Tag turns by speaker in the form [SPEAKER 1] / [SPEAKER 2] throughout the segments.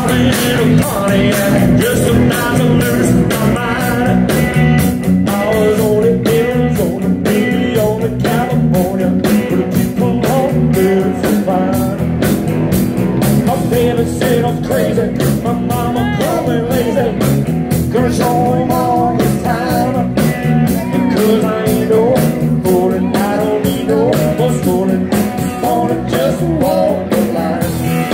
[SPEAKER 1] in a Pontiac, just about to lose my mind. I was on the Arizona, maybe on the California, but the people on there so fine. My baby said I'm crazy, my mama called me lazy, gonna show him all this time, because I ain't no fooling, I don't need no more fooling, wanna just walk the line.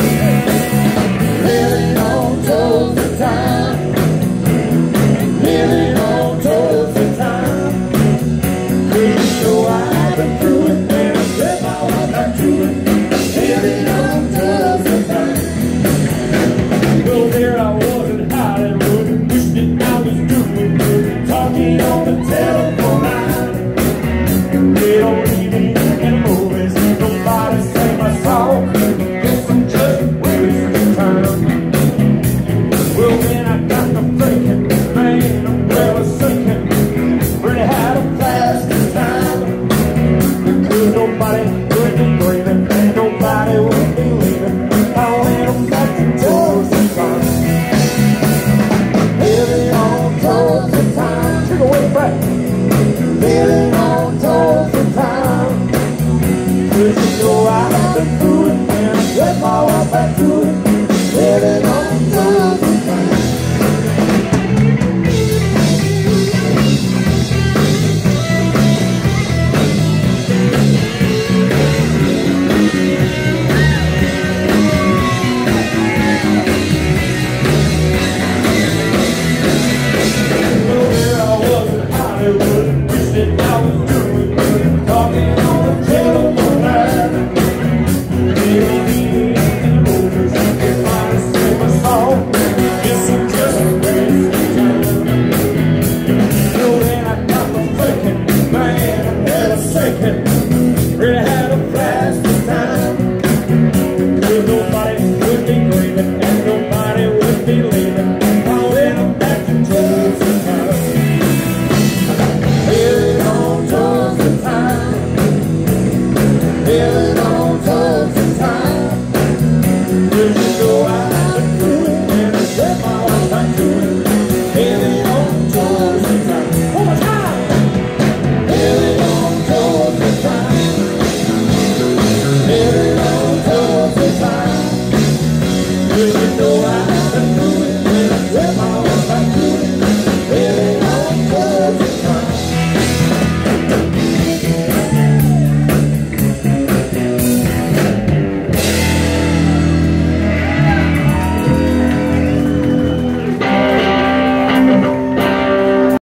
[SPEAKER 1] Living on toes of time, living on toes of time, 'cause you know I've been through it, and I said my life back to it, living on toes of time. Well, there I was in Hollywood, wished that I was doing good, talking on the telephone line. They don't leave me in movies, nobody sang my song, guess I'm just wasting time. Well, then I got to thinking, man, I'm never sinking, really had a blast this time, because nobody would be breathing, and nobody would be leaving, I went back to toes of time. Living on toes of time, take away back, living on toes of time, 'cause you know I've been through it, and I set my way back to it.